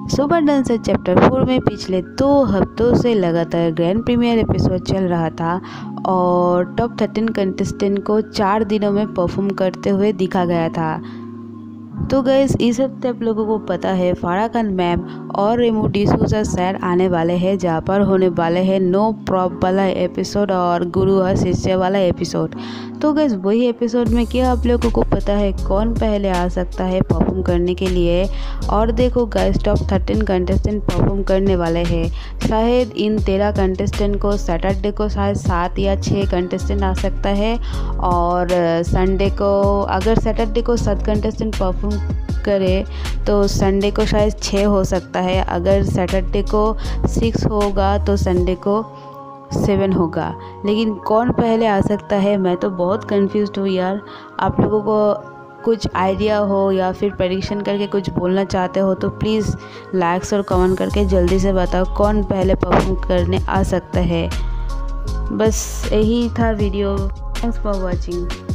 Super dancer chapter 4 में पिछले 2 हफ्तों से लगातार ग्रैंड प्रीमियर एपिसोड चल रहा था और टॉप 13 कंटेस्टेंट को 4 दिनों में परफॉर्म करते हुए दिखा गया था। तो गाइस, इस हफ्ते आप लोगों को पता है फारा खान मैम और रेमो डिसूजा सर आने वाले हैं, जहाँ पर होने वाले हैं नो प्रॉप वाला एपिसोड और गुरु और शिष्य वाला एपिसोड। तो गाइस, वही एपिसोड में क्या आप लोगों को पता है कौन पहले आ सकता है परफॉर्म करने के लिए। और देखो गाइस, टॉप 13 कंटेस्टेंट परफॉर्म करने वाले हैं। शायद इन 13 कंटेस्टेंट को सैटरडे को शायद 7 या 6 कंटेस्टेंट आ सकता है, और संडे को अगर सैटरडे को 7 कंटेस्टेंट परफॉर्म करे तो संडे को शायद 6 हो सकता है। अगर सैटरडे को 6 होगा तो संडे को 7 होगा। लेकिन कौन पहले आ सकता है, मैं तो बहुत कंफ्यूज्ड हूँ यार। आप लोगों को कुछ आइडिया हो या फिर प्रेडिक्शन करके कुछ बोलना चाहते हो तो प्लीज़ लाइक्स और कमेंट करके जल्दी से बताओ कौन पहले परफॉर्म करने आ सकता है। बस यही था वीडियो। Thanks for watching.